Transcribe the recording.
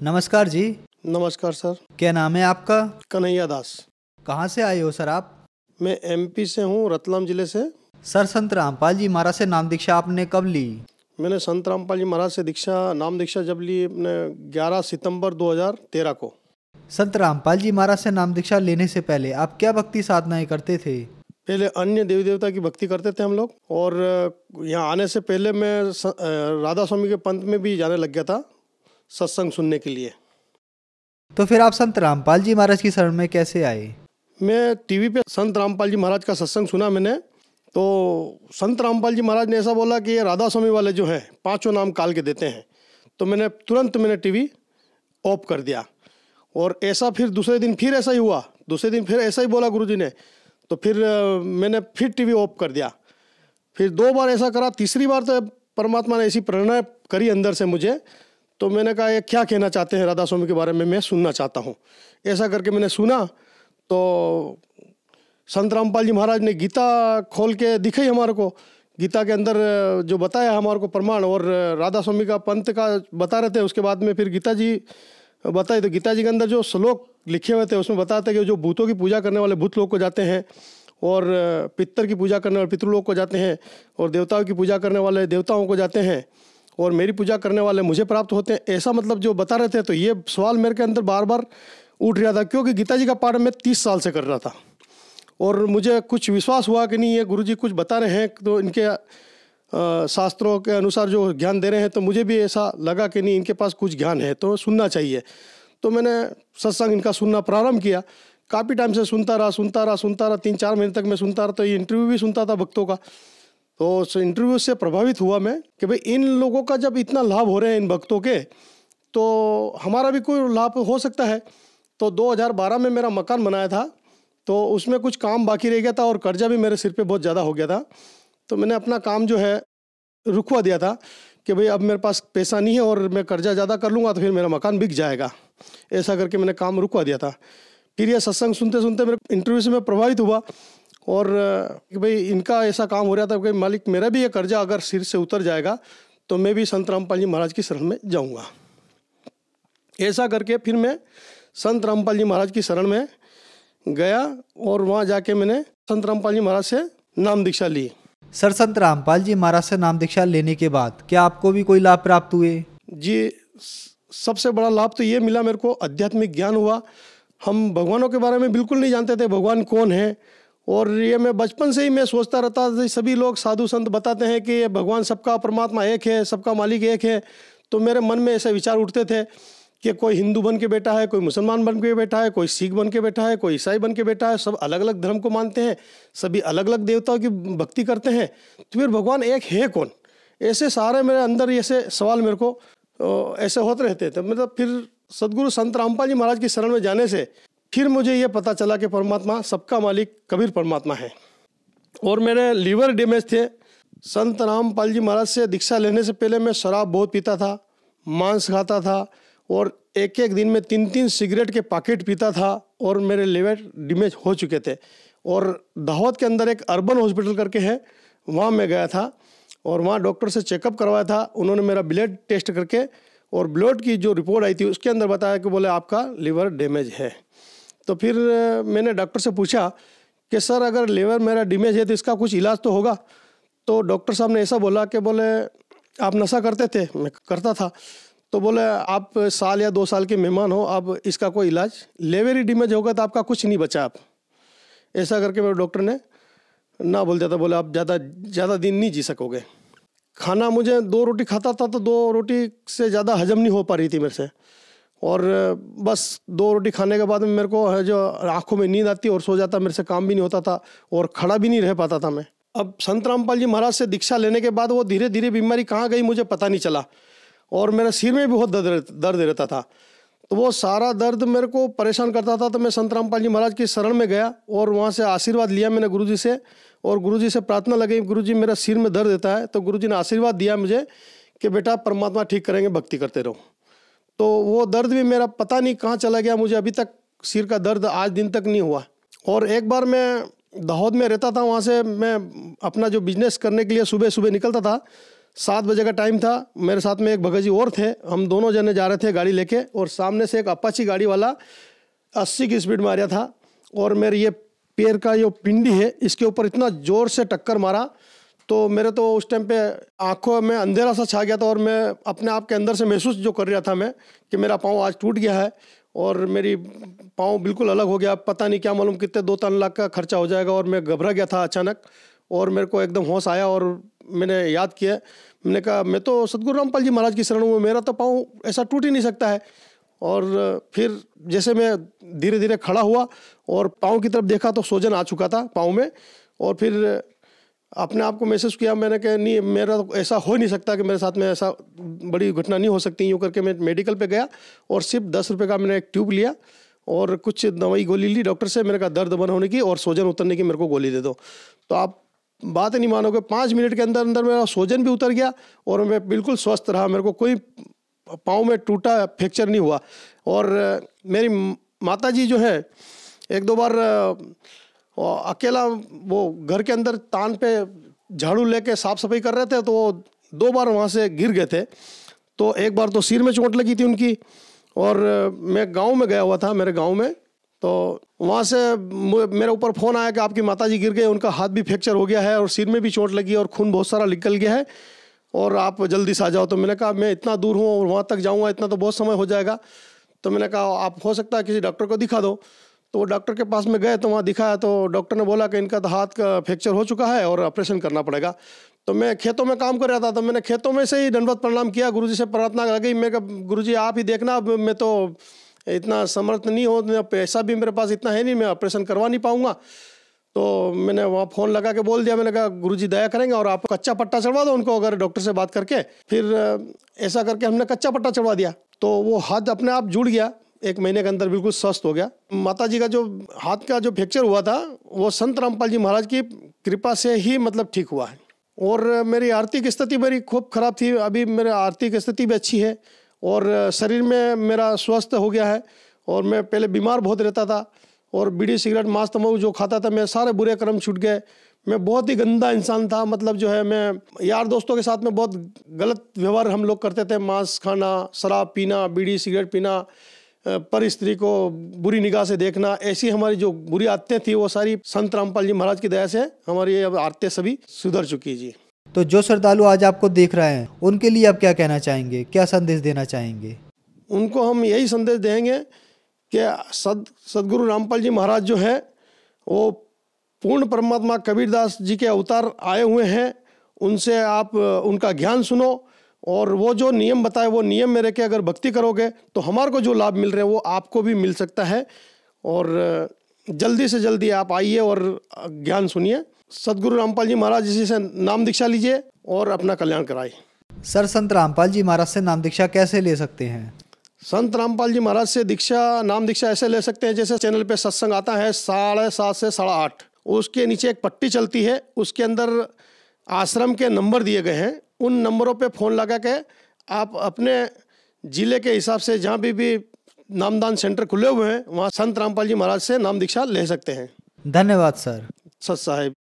नमस्कार जी। नमस्कार सर। क्या नाम है आपका? कन्हैया दास। कहाँ से आए हो सर आप? मैं एमपी से हूँ, रतलाम जिले से। सर संत रामपाल जी महाराज से नाम दीक्षा आपने कब ली? मैंने संत रामपाल जी महाराज से नाम दीक्षा जब ली अपने 11 सितंबर 2013 को। संत रामपाल जी महाराज से नाम दीक्षा लेने से पहले आप क्या भक्ति साधनाएं करते थे? पहले अन्य देवी देवता की भक्ति करते थे हम लोग, और यहाँ आने से पहले मैं राधा स्वामी के पंथ में भी जाने लग गया था सत्संग सुनने के लिए। तो फिर आप संत रामपाल जी महाराज की शरण में कैसे आए? मैं टीवी पे संत रामपाल जी महाराज का सत्संग सुना मैंने, तो संत रामपाल जी महाराज ने ऐसा बोला कि ये राधा स्वामी वाले जो हैं 5 नाम काल के देते हैं। तो मैंने तुरंत टीवी ऑफ कर दिया, और ऐसा फिर दूसरे दिन फिर ऐसा ही हुआ, दूसरे दिन फिर ऐसा ही बोला गुरुजी ने, तो फिर मैंने फिर टीवी ऑफ कर दिया। फिर 2 बार ऐसा करा, तीसरी बार तो परमात्मा ने ऐसी प्रेरणा करी अंदर से मुझे, तो मैंने कहा ये क्या कहना चाहते हैं राधा स्वामी के बारे में, मैं सुनना चाहता हूँ। ऐसा करके मैंने सुना, तो संत रामपाल जी महाराज ने गीता खोल के दिखाई हमारे को, गीता के अंदर जो बताया हमारे को प्रमाण, और राधा स्वामी का पंथ का बता रहे थे। उसके बाद में फिर गीता जी बताए, तो गीता जी के अंदर जो श्लोक लिखे हुए थे उसमें बताते कि जो भूतों की पूजा करने वाले भूत लोग को जाते हैं, और पितर की पूजा करने वाले पितृलोक को जाते हैं, और देवताओं की पूजा करने वाले देवताओं को जाते हैं, और मेरी पूजा करने वाले मुझे प्राप्त होते हैं। ऐसा जो बता रहे थे, तो ये सवाल मेरे के अंदर बार बार उठ रहा था, क्योंकि गीता जी का पाठ मैं 30 साल से कर रहा था, और मुझे कुछ विश्वास हुआ कि नहीं, ये गुरुजी कुछ बता रहे हैं, तो इनके शास्त्रों के अनुसार जो ज्ञान दे रहे हैं, तो मुझे भी ऐसा लगा कि नहीं, इनके पास कुछ ज्ञान है तो सुनना चाहिए। तो मैंने सत्संग इनका सुनना प्रारंभ किया। काफ़ी टाइम से सुनता रहा 3-4 महीने तक मैं सुनता रहा। तो ये इंटरव्यू भी सुनता था भक्तों का, तो उस इंटरव्यू से प्रभावित हुआ मैं कि भाई इन लोगों का जब इतना लाभ हो रहे हैं इन भक्तों के, तो हमारा भी कोई लाभ हो सकता है। तो 2012 में मेरा मकान बनाया था, तो उसमें कुछ काम बाकी रह गया था, और कर्जा भी मेरे सिर पे बहुत ज़्यादा हो गया था। तो मैंने अपना काम जो है रुकवा दिया था कि भाई अब मेरे पास पैसा नहीं है, और मैं कर्जा ज़्यादा कर लूँगा तो फिर मेरा मकान बिक जाएगा। ऐसा करके मैंने काम रुकवा दिया था। फिर ये सत्संग सुनते सुनते मेरे इंटरव्यू से मैं प्रभावित हुआ, और कि भाई इनका ऐसा काम हो रहा था कि मालिक मेरा भी ये कर्जा अगर सिर से उतर जाएगा तो मैं भी संत रामपाल जी महाराज की शरण में जाऊँगा। ऐसा करके फिर मैं संत रामपाल जी महाराज की शरण में गया, और वहाँ जाके मैंने संत रामपाल जी महाराज से नाम दीक्षा ली। सर संत रामपाल जी महाराज से नाम दीक्षा लेने के बाद क्या आपको भी कोई लाभ प्राप्त हुए? जी, सबसे बड़ा लाभ तो ये मिला मेरे को, आध्यात्मिक ज्ञान हुआ। हम भगवानों के बारे में बिल्कुल नहीं जानते थे, भगवान कौन है। और ये मैं बचपन से ही मैं सोचता रहता था, सभी लोग साधु संत बताते हैं कि ये भगवान सबका परमात्मा एक है, सबका मालिक एक है। तो मेरे मन में ऐसे विचार उठते थे कि कोई हिंदू बन के बैठा है, कोई मुसलमान बन के बैठा है, कोई सिख बन के बैठा है, कोई ईसाई बन के बैठा है, सब अलग अलग धर्म को मानते हैं, सभी अलग अलग देवताओं की भक्ति करते हैं, तो फिर भगवान एक है कौन? ऐसे सारे मेरे अंदर ऐसे सवाल मेरे को ऐसे होते रहते थे। मतलब फिर सदगुरु संत रामपाल जी महाराज की शरण में जाने से फिर मुझे ये पता चला कि परमात्मा सबका मालिक कबीर परमात्मा है। और मेरे लीवर डैमेज थे। संत रामपाल जी महाराज से दीक्षा लेने से पहले मैं शराब बहुत पीता था, मांस खाता था, और एक एक दिन में 3-3 सिगरेट के पैकेट पीता था, और मेरे लीवर डैमेज हो चुके थे। और दाहोद के अंदर एक अर्बन हॉस्पिटल करके है, वहाँ मैं गया था, और वहाँ डॉक्टर से चेकअप करवाया था। उन्होंने मेरा ब्लड टेस्ट करके, और ब्लड की जो रिपोर्ट आई थी उसके अंदर बताया कि बोले आपका लीवर डैमेज है। तो फिर मैंने डॉक्टर से पूछा कि सर अगर लीवर मेरा डैमेज है तो इसका कुछ इलाज तो होगा? तो डॉक्टर साहब ने ऐसा बोला कि बोले आप नशा करते थे? मैं करता था। तो बोले आप साल या 2 साल के मेहमान हो, अब इसका कोई इलाज, लीवर ही डैमेज होगा तो आपका कुछ नहीं बचा। आप ऐसा करके मेरे डॉक्टर ने ना बोल दिया था, बोले आप ज़्यादा दिन नहीं जी सकोगे। खाना मुझे 2 रोटी खाता था, तो 2 रोटी से ज़्यादा हजम नहीं हो पा रही थी मेरे से, और बस 2 रोटी खाने के बाद में मेरे को है जो आंखों में नींद आती और सो जाता, मेरे से काम भी नहीं होता था, और खड़ा भी नहीं रह पाता था मैं। अब संत रामपाल जी महाराज से दीक्षा लेने के बाद वो धीरे धीरे बीमारी कहाँ गई मुझे पता नहीं चला, और मेरे सिर में भी बहुत दर्द रहता था। तो वो सारा दर्द मेरे को परेशान करता था। तो मैं संत रामपाल जी महाराज की शरण में गया, और वहाँ से आशीर्वाद लिया मैंने गुरुजी से, और गुरुजी से प्रार्थना लगी, गुरुजी मेरा सिर में दर्द देता है। तो गुरुजी ने आशीर्वाद दिया मुझे कि बेटा परमात्मा ठीक करेंगे, भक्ति करते रहो। तो वो दर्द भी मेरा पता नहीं कहाँ चला गया, मुझे अभी तक सिर का दर्द आज दिन तक नहीं हुआ। और एक बार मैं दाहोद में रहता था, वहाँ से मैं अपना जो बिजनेस करने के लिए सुबह सुबह निकलता था, 7 बजे का टाइम था। मेरे साथ में एक भगत जी और थे, हम दोनों जने जा रहे थे गाड़ी लेके, और सामने से एक अपाची गाड़ी वाला 80 की स्पीड में आ रहा था, और मेरे ये पैर का जो पिंडी है इसके ऊपर इतना ज़ोर से टक्कर मारा, तो मेरे तो उस टाइम पे आंखों में अंधेरा सा छा गया था, और मैं अपने आप के अंदर से महसूस जो कर रहा था मैं कि मेरा पाँव आज टूट गया है और मेरी पाँव बिल्कुल अलग हो गया। पता नहीं क्या मालूम कितने 2-3 लाख का खर्चा हो जाएगा, और मैं घबरा गया था अचानक, और मेरे को एकदम होश आया और मैंने याद किया, मैंने कहा मैं तो सदगुरु रामपाल जी महाराज की शरण हूँ, मेरा तो पाँव ऐसा टूट ही नहीं सकता है। और फिर जैसे मैं धीरे धीरे खड़ा हुआ और पाँव की तरफ देखा तो सूजन आ चुका था पाँव में, और फिर अपने आप को महसूस किया, मैंने कहा नहीं, मेरा तो ऐसा हो नहीं सकता कि मेरे साथ में ऐसा बड़ी घटना नहीं हो सकती। यूँ करके मैं मेडिकल पे गया और सिर्फ 10 रुपये का मैंने एक ट्यूब लिया और कुछ दवाई गोली ली डॉक्टर से। मेरे का दर्द बंद होने की और सूजन उतरने की मेरे को गोली दे दो। तो आप बात नहीं मानोगे, 5 मिनट के अंदर अंदर मेरा सूजन भी उतर गया और मैं बिल्कुल स्वस्थ रहा। मेरे को कोई पाँव में टूटा फ्रैक्चर नहीं हुआ। और मेरी माताजी जो है 1-2 बार अकेला वो घर के अंदर तान पे झाड़ू लेके साफ सफाई कर रहे थे, तो वो 2 बार वहाँ से गिर गए थे। तो एक बार तो सिर में चोट लगी थी उनकी, और मैं गांव में गया हुआ था, मेरे गांव में, तो वहाँ से मेरे ऊपर फ़ोन आया कि आपकी माताजी गिर गए, उनका हाथ भी फ्रैक्चर हो गया है और सिर में भी चोट लगी और खून बहुत सारा निकल गया है, और आप जल्दी से आ जाओ। तो मैंने कहा मैं इतना दूर हूँ और वहाँ तक जाऊँगा, इतना तो बहुत समय हो जाएगा। तो मैंने कहा आप हो सकता है किसी डॉक्टर को दिखा दो। तो वो डॉक्टर के पास में गए, तो वहाँ दिखाया, तो डॉक्टर ने बोला कि इनका तो हाथ का फ्रैक्चर हो चुका है और ऑपरेशन करना पड़ेगा। तो मैं खेतों में काम कर रहा था, तो मैंने खेतों में से ही दंडवत प्रणाम किया, गुरुजी से प्रार्थना कर गई। मैं कहा गुरुजी आप ही देखना, अब मैं तो इतना समर्थ नहीं हो, पैसा भी मेरे पास इतना है नहीं, मैं ऑपरेशन करवा नहीं पाऊँगा। तो मैंने वहाँ फ़ोन लगा के बोल दिया, मैंने कहा गुरुजी दया करेंगे और आप कच्चा पट्टा चढ़वा दो उनको, अगर डॉक्टर से बात करके। फिर ऐसा करके हमने कच्चा पट्टा चढ़वा दिया, तो वो हाथ अपने आप जुड़ गया, 1 महीने के अंदर बिल्कुल स्वस्थ हो गया। माता जी का जो हाथ का जो फ्रैक्चर हुआ था वो संत रामपाल जी महाराज की कृपा से ही मतलब ठीक हुआ है। और मेरी आर्थिक स्थिति मेरी खूब ख़राब थी, अभी मेरी आर्थिक स्थिति भी अच्छी है और शरीर में मेरा स्वस्थ हो गया है। और मैं पहले बीमार बहुत रहता था और बीड़ी सिगरेट मांस तम्बाकू जो खाता था, मैं सारे बुरे कर्म छूट गए। मैं बहुत ही गंदा इंसान था, मतलब जो है मैं यार दोस्तों के साथ में बहुत गलत व्यवहार हम लोग करते थे, मांस खाना, शराब पीना, बीड़ी सिगरेट पीना, पर स्त्री को बुरी निगाह से देखना, ऐसी हमारी जो बुरी आदतें थी वो सारी संत रामपाल जी महाराज की दया से हमारी ये आदतें सभी सुधर चुकी जी। तो जो श्रद्धालु आज आपको देख रहे हैं उनके लिए आप क्या कहना चाहेंगे, क्या संदेश देना चाहेंगे? उनको हम यही संदेश देंगे कि सदगुरु रामपाल जी महाराज जो है वो पूर्ण परमात्मा कबीरदास जी के अवतार आए हुए हैं। उनसे आप उनका ज्ञान सुनो और वो जो नियम बताए वो नियम में रह के अगर भक्ति करोगे तो हमारे को जो लाभ मिल रहे हैं वो आपको भी मिल सकता है। और जल्दी से जल्दी आप आइए और ज्ञान सुनिए। सदगुरु रामपाल जी महाराज जी से नाम दीक्षा लीजिए और अपना कल्याण कराइए। सर, संत रामपाल जी महाराज से नाम दीक्षा कैसे ले सकते हैं? संत रामपाल जी महाराज से नाम दीक्षा ऐसे ले सकते हैं, जैसे चैनल पे सत्संग आता है 7:30 से 8:30, उसके नीचे एक पट्टी चलती है, उसके अंदर आश्रम के नंबर दिए गए हैं। उन नंबरों पे फ़ोन लगा के आप अपने ज़िले के हिसाब से जहाँ भी नामदान सेंटर खुले हुए हैं वहाँ संत रामपाल जी महाराज से नाम दीक्षा ले सकते हैं। धन्यवाद सर। सत साहिब।